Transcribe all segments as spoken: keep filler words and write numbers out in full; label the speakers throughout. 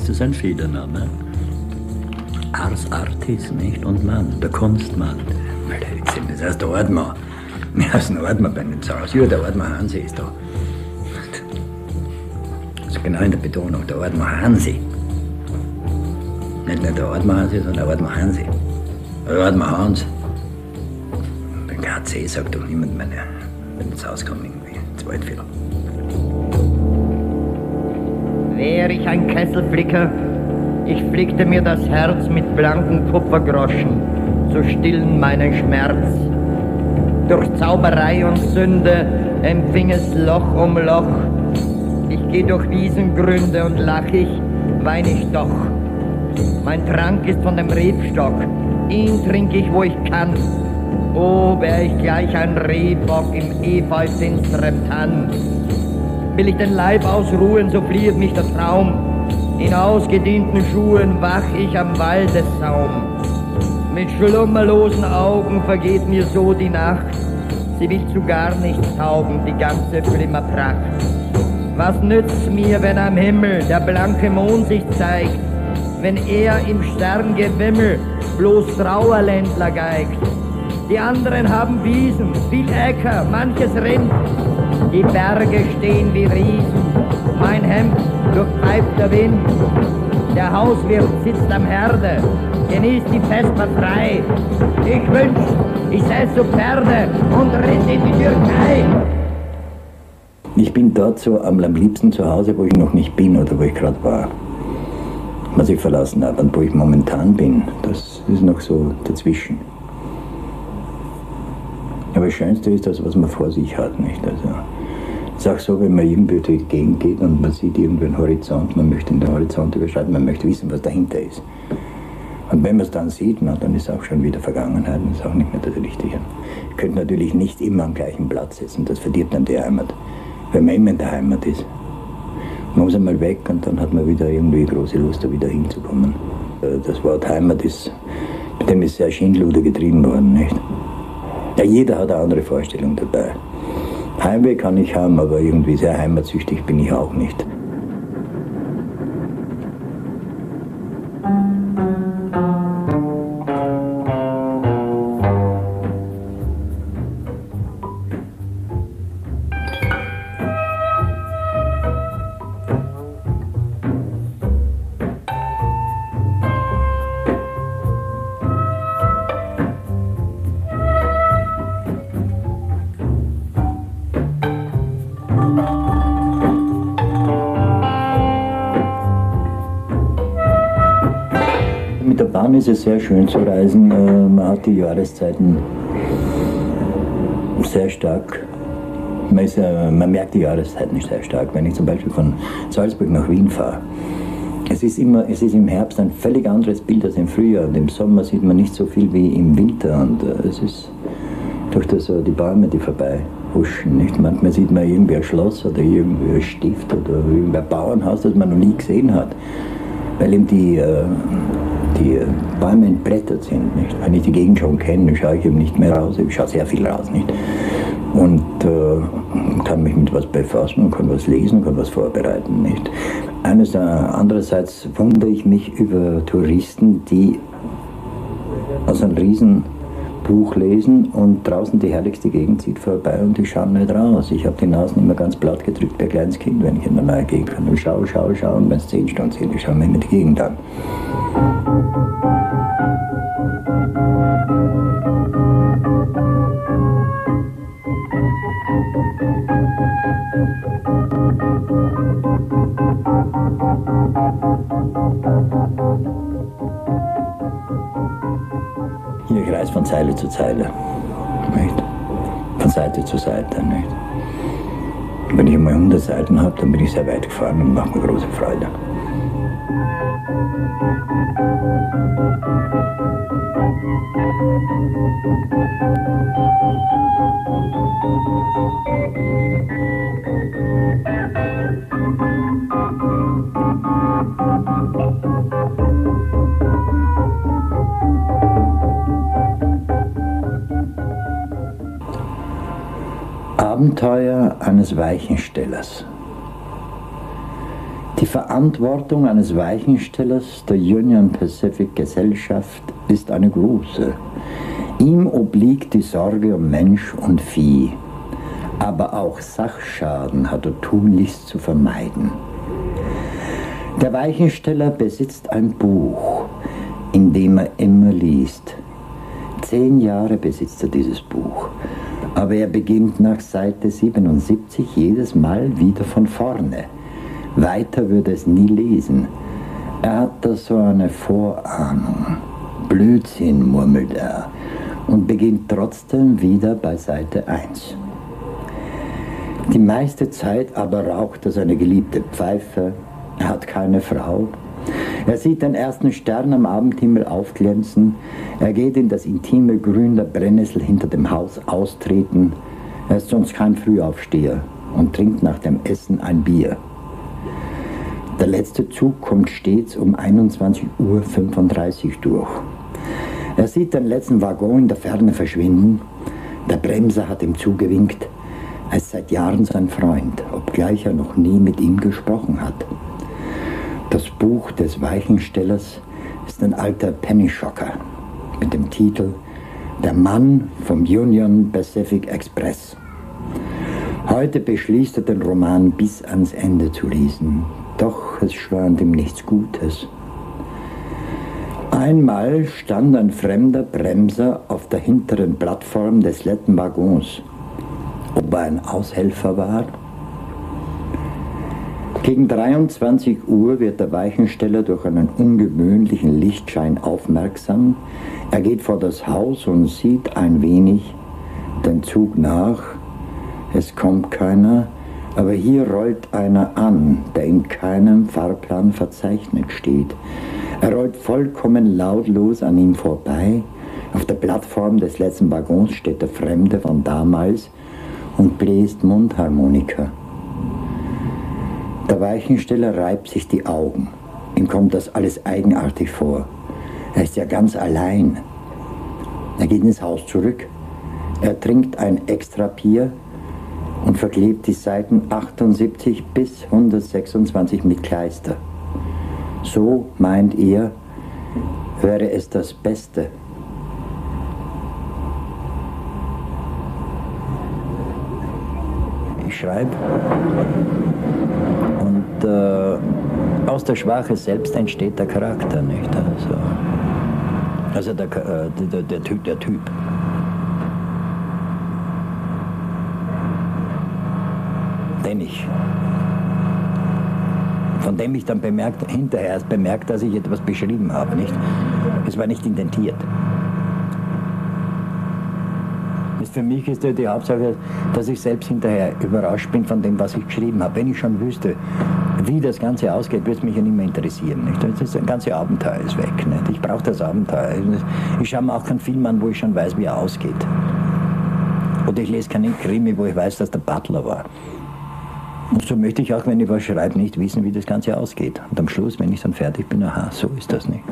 Speaker 1: ist das ein Federname. Ars Artis, nicht? Und Mann, der Kunstmann. Das heißt der Ordmann. Wir heißen Ordmann bei den Zaus. Ja, der Ordmann Hansi ist da. Also genau in der Betonung, der Ordmann Hansi. Nicht nur der Ordmann Hansi, sondern der Ordmann Hansi. Der Ordmann Hans. Beim K C sagt doch niemand, wenn er ins Haus kommt, irgendwie ins Waldviertel.
Speaker 2: Wär ich ein Kesselflicker, ich flickte mir das Herz mit blanken Kupfergroschen, zu stillen meinen Schmerz. Durch Zauberei und Sünde empfing es Loch um Loch. Ich geh durch Wiesengründe und lach ich, wein ich doch. Mein Trank ist von dem Rebstock, ihn trink ich, wo ich kann. Oh, wär ich gleich ein Rehbock im efeu-finsterem Tann. Will ich den Leib ausruhen, so flieht mich der Traum. In ausgedienten Schuhen wach ich am Waldessaum. Mit schlummerlosen Augen vergeht mir so die Nacht. Sie will zu gar nichts taugen, die ganze Flimmerpracht. Was nützt's mir, wenn am Himmel der blanke Mond sich zeigt, wenn er im Sterngewimmel bloß Trauerländler geigt? Die anderen haben Wiesen, viel Äcker, manches Rind. Die Berge stehen wie Riesen, mein Hemd durchpfeift der Wind. Der Hauswirt sitzt am Herde, genießt die Vesper frei. Ich wünsch, ich säß zu Pferde und ritt in die Türkei.
Speaker 1: Ich bin dort so am, am liebsten zu Hause, wo ich noch nicht bin oder wo ich gerade war. Was ich verlassen habe und wo ich momentan bin, das ist noch so dazwischen. Aber das Schönste ist das, was man vor sich hat, nicht? Also, es ist auch so, wenn man irgendwie durch die Gegend geht und man sieht irgendwie einen Horizont, man möchte den Horizont überschreiten, man möchte wissen, was dahinter ist. Und wenn man es dann sieht, na, dann ist auch schon wieder Vergangenheit und ist auch nicht mehr das Richtige. Ich könnte natürlich nicht immer am gleichen Platz sitzen, das verdirbt dann die Heimat, wenn man immer in der Heimat ist. Man muss einmal weg und dann hat man wieder irgendwie große Lust, da wieder hinzukommen. Das Wort Heimat ist, mit dem ist sehr Schindluder getrieben worden, nicht? Ja, jeder hat eine andere Vorstellung dabei. Heimweh kann ich haben, aber irgendwie sehr heimatsüchtig bin ich auch nicht. Mit der Bahn ist es sehr schön zu reisen. Man hat die Jahreszeiten sehr stark. Man, ist, man merkt die Jahreszeiten sehr stark. Wenn ich zum Beispiel von Salzburg nach Wien fahre, es ist, immer, es ist im Herbst ein völlig anderes Bild als im Frühjahr. Und im Sommer sieht man nicht so viel wie im Winter. Und es ist durch das, die Bäume, die vorbei huschen. Nicht? Manchmal sieht man irgendwie ein Schloss oder irgendwie ein Stift oder irgendwie ein Bauernhaus, das man noch nie gesehen hat. Weil eben die, die Bäume entblättert sind. Nicht? Wenn ich die Gegend schon kenne, schaue ich eben nicht mehr raus. Ich schaue sehr viel raus. Nicht? Und äh, kann mich mit was befassen und kann was lesen, kann was vorbereiten. Nicht? Eines, äh, andererseits wundere ich mich über Touristen, die aus einem riesen Buch lesen und draußen die herrlichste Gegend zieht vorbei und die schauen nicht raus. Ich habe die Nasen immer ganz platt gedrückt bei kleines Kind, wenn ich in der neue Gegend kann. Und schau, schau, schau, und wenn es zehn Stunden sind, ich schaue mir immer die Gegend an. Hier, ich reise von Zeile zu Zeile, nicht? Von Seite zu Seite. Nicht? Wenn ich einmal hundert Seiten habe, dann bin ich sehr weit gefahren und macht mir große Freude. Abenteuer eines Weichenstellers. Die Verantwortung eines Weichenstellers der Union Pacific Gesellschaft ist eine große. Ihm obliegt die Sorge um Mensch und Vieh. Aber auch Sachschaden hat er tunlichst zu vermeiden. Der Weichensteller besitzt ein Buch, in dem er immer liest. Zehn Jahre besitzt er dieses Buch, aber er beginnt nach Seite siebenundsiebzig jedes Mal wieder von vorne. Weiter würde es nie lesen. Er hat da so eine Vorahnung. Blödsinn, murmelt er, und beginnt trotzdem wieder bei Seite eins. Die meiste Zeit aber raucht er seine geliebte Pfeife. Er hat keine Frau. Er sieht den ersten Stern am Abendhimmel aufglänzen. Er geht in das intime Grün der Brennnessel hinter dem Haus austreten. Er ist sonst kein Frühaufsteher und trinkt nach dem Essen ein Bier. Der letzte Zug kommt stets um einundzwanzig Uhr fünfunddreißig durch. Er sieht den letzten Waggon in der Ferne verschwinden. Der Bremser hat ihm zugewinkt. Er ist seit Jahren sein Freund, obgleich er noch nie mit ihm gesprochen hat. Das Buch des Weichenstellers ist ein alter Pennyshocker mit dem Titel Der Mann vom Union Pacific Express. Heute beschließt er, den Roman bis ans Ende zu lesen, doch es schwant ihm nichts Gutes. Einmal stand ein fremder Bremser auf der hinteren Plattform des letzten Waggons. Ob er ein Aushelfer war? Gegen dreiundzwanzig Uhr wird der Weichensteller durch einen ungewöhnlichen Lichtschein aufmerksam. Er geht vor das Haus und sieht ein wenig den Zug nach. Es kommt keiner, aber hier rollt einer an, der in keinem Fahrplan verzeichnet steht. Er rollt vollkommen lautlos an ihm vorbei. Auf der Plattform des letzten Waggons steht der Fremde von damals und bläst Mundharmonika. Der Weichensteller reibt sich die Augen. Ihm kommt das alles eigenartig vor. Er ist ja ganz allein. Er geht ins Haus zurück. Er trinkt ein extra Bier und verklebt die Seiten achtundsiebzig bis hundertsechsundzwanzig mit Kleister. So, meint er, wäre es das Beste. Ich schreibe und äh, aus der Schwache selbst entsteht der Charakter, nicht? Also, also der, äh, der, der, Typ, der Typ. Den ich, von dem ich dann bemerkt, hinterher erst bemerkt, dass ich etwas beschrieben habe, nicht? Es war nicht intentiert. Für mich ist ja die Hauptsache, dass ich selbst hinterher überrascht bin von dem, was ich geschrieben habe. Wenn ich schon wüsste, wie das Ganze ausgeht, würde es mich ja nicht mehr interessieren. Nicht? Das, ist, das ganze Abenteuer ist weg. Nicht? Ich brauche das Abenteuer. Ich schaue mir auch keinen Film an, wo ich schon weiß, wie er ausgeht. Oder ich lese keinen Krimi, wo ich weiß, dass der Butler war. Und so möchte ich auch, wenn ich was schreibe, nicht wissen, wie das Ganze ausgeht. Und am Schluss, wenn ich dann fertig bin, aha, so ist das nicht.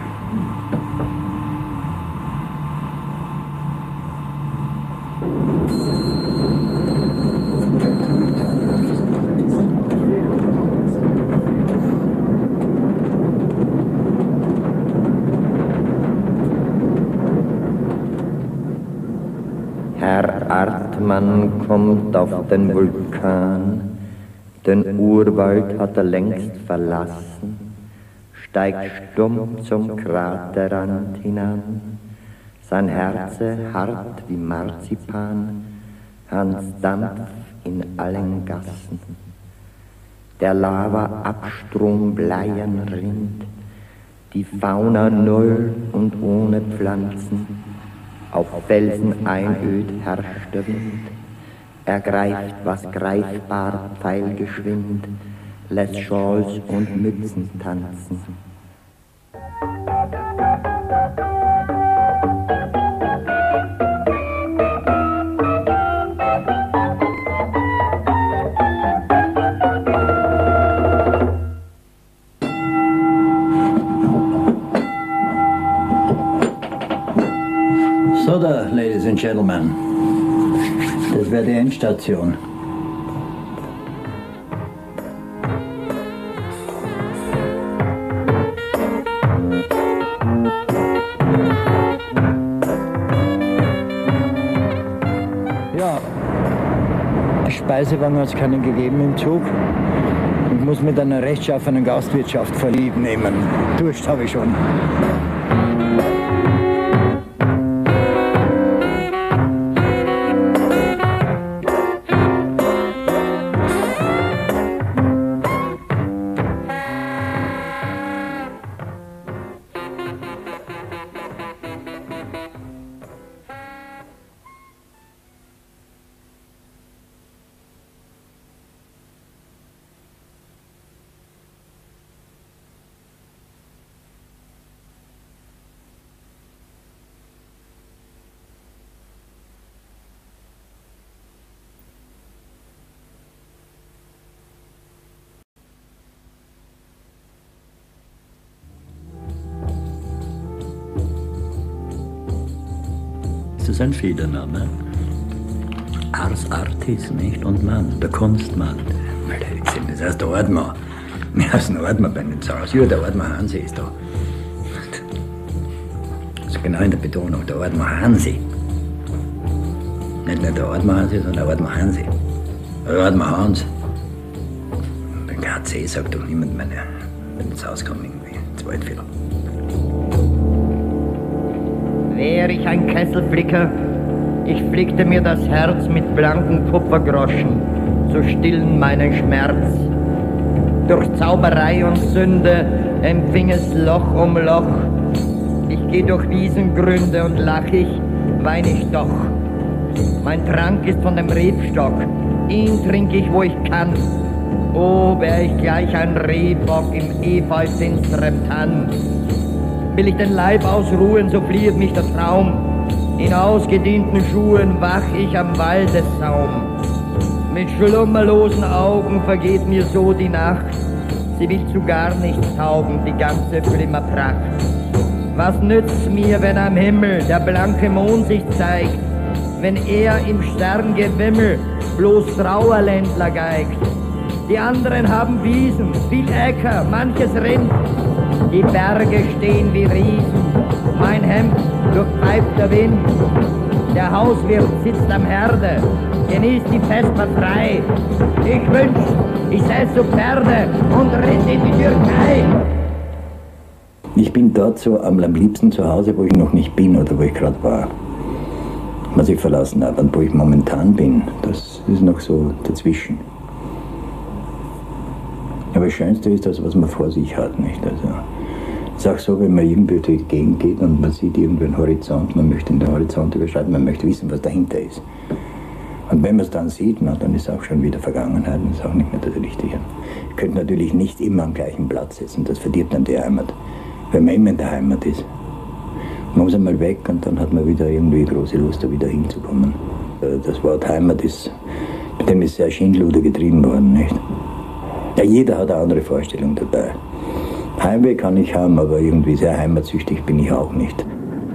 Speaker 2: Herr Artmann kommt auf den Vulkan, den Urwald hat er längst verlassen, steigt stumm zum Kraterrand hinan, sein Herze hart wie Marzipan, Hans Dampf in allen Gassen. Der Lava-Abstrom bleien rinnt, die Fauna null und ohne Pflanzen. Auf Felsen einöd herrscht der Wind, er greift, was greifbar, pfeilgeschwind, lässt Schals und Mützen tanzen.
Speaker 1: So da, Ladies and Gentlemen, das wäre die Endstation. Speisewagen hat es keinen gegeben im Zug. Ich muss mit einer rechtschaffenen Gastwirtschaft verlieb nehmen. Durst habe ich schon.
Speaker 3: Das ist ein Federname. Ars Artis, nicht? Und Mann, der Kunstmann.
Speaker 1: Das heißt der Ordmann. Wir heißen Ordmann bei den Zahlen. Ja, der Ordmann Hansi ist da. Also genau in der Betonung, der Ordmann Hansi. Nicht nur der Ordmann Hansi, sondern der Ordmann Hansi. Der Ordmann Hans. Bei K C sagt doch niemand, meine, wenn ins Haus kommt, irgendwie Zweitfehler.
Speaker 2: Wär ich ein Kesselflicker, ich flickte mir das Herz mit blanken Kupfergroschen, zu stillen meinen Schmerz. Durch Zauberei und Sünde empfing es Loch um Loch. Ich geh durch Wiesengründe und lach ich, wein ich doch. Mein Trank ist von dem Rebstock, ihn trink ich, wo ich kann. Oh, wär ich gleich ein Rehbock im Efeu finsterem Tann. Will ich den Leib ausruhen, so flieht mich der Traum. In ausgedienten Schuhen wach ich am Waldessaum. Mit schlummerlosen Augen vergeht mir so die Nacht. Sie will zu gar nichts taugen, die ganze Flimmerpracht. Was nützt's mir, wenn am Himmel der blanke Mond sich zeigt, wenn er im Sterngewimmel bloß Trauerländler geigt? Die anderen haben Wiesen, viel Äcker, manches Rind. Die Berge stehen wie Riesen, mein Hemd durchpfeift der Wind. Der Hauswirt sitzt am Herde, genießt die Vesper frei. Ich wünsch, ich säß zu Pferde und ritt in die Türkei.
Speaker 1: Ich bin dort so am, am liebsten zu Hause, wo ich noch nicht bin oder wo ich gerade war. Was ich verlassen habe und wo ich momentan bin, das ist noch so dazwischen. Aber das Schönste ist das, was man vor sich hat, nicht? Also, es ist auch so, wenn man irgendwie durch die Gegend geht und man sieht irgendwie einen Horizont, man möchte den Horizont überschreiten, man möchte wissen, was dahinter ist. Und wenn man es dann sieht, na, dann ist auch schon wieder Vergangenheit und ist auch nicht mehr das Richtige. Ihr könnt natürlich nicht immer am gleichen Platz sitzen, das verdirbt dann die Heimat, wenn man immer in der Heimat ist. Man muss einmal weg und dann hat man wieder irgendwie große Lust, da wieder hinzukommen. Das Wort Heimat ist, mit dem ist sehr Schindluder getrieben worden, nicht? Ja, jeder hat eine andere Vorstellung dabei. Heimweh kann ich haben, aber irgendwie sehr heimatsüchtig bin ich auch nicht.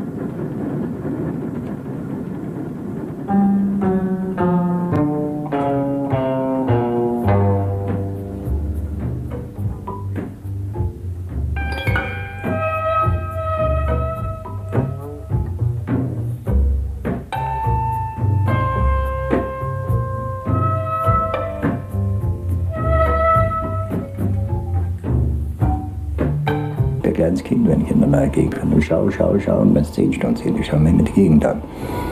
Speaker 1: Kleines Kind, wenn ich in eine neue Gegend komme. Und schau, schau, schau, und wenn es zehn Stunden sind, ich schaue mir immer die Gegend an.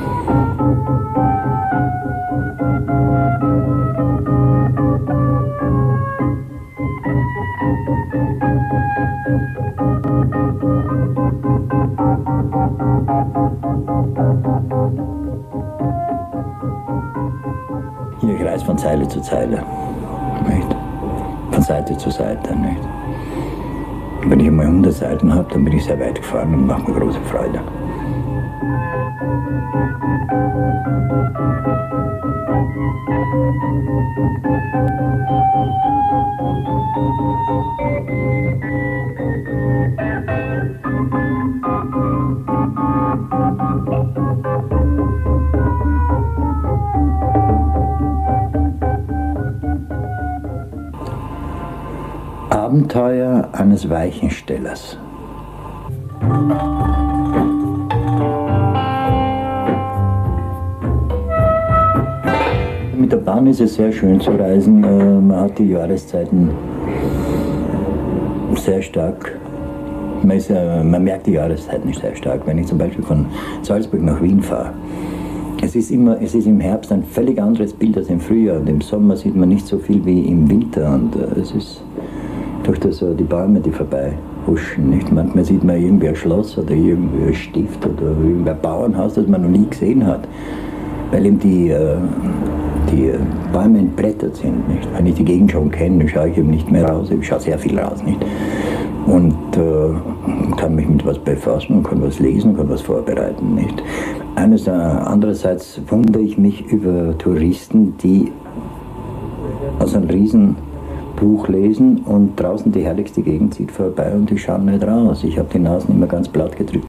Speaker 1: Hier, ich reise von Zeile zu Zeile, nicht? Von Seite zu Seite, nicht? Wenn ich einmal hundert Seiten habe, dann bin ich sehr weit gefahren und macht mir große Freude. Abenteuer eines Weichenstellers. Mit der Bahn ist es sehr schön zu reisen. Man hat die Jahreszeiten sehr stark. Man, ist, man merkt die Jahreszeiten sehr stark. Wenn ich zum Beispiel von Salzburg nach Wien fahre, es ist, immer, es ist im Herbst ein völlig anderes Bild als im Frühjahr. Und im Sommer sieht man nicht so viel wie im Winter. Und es ist durch das, die Bäume, die vorbei huschen. Nicht? Manchmal sieht man irgendwie ein Schloss oder irgendwie ein Stift oder irgendwie ein Bauernhaus, das man noch nie gesehen hat. Weil eben die, die Bäume entblättert sind. Nicht? Wenn ich die Gegend schon kenne, schaue ich eben nicht mehr raus. Ich schaue sehr viel raus. Nicht? Und äh, kann mich mit was befassen, kann was lesen, kann was vorbereiten. Nicht? Eines, äh, andererseits wundere ich mich über Touristen, die aus einem Riesenbuch lesen und draußen die herrlichste Gegend zieht vorbei und die schauen nicht raus. Ich habe die Nasen immer ganz platt gedrückt.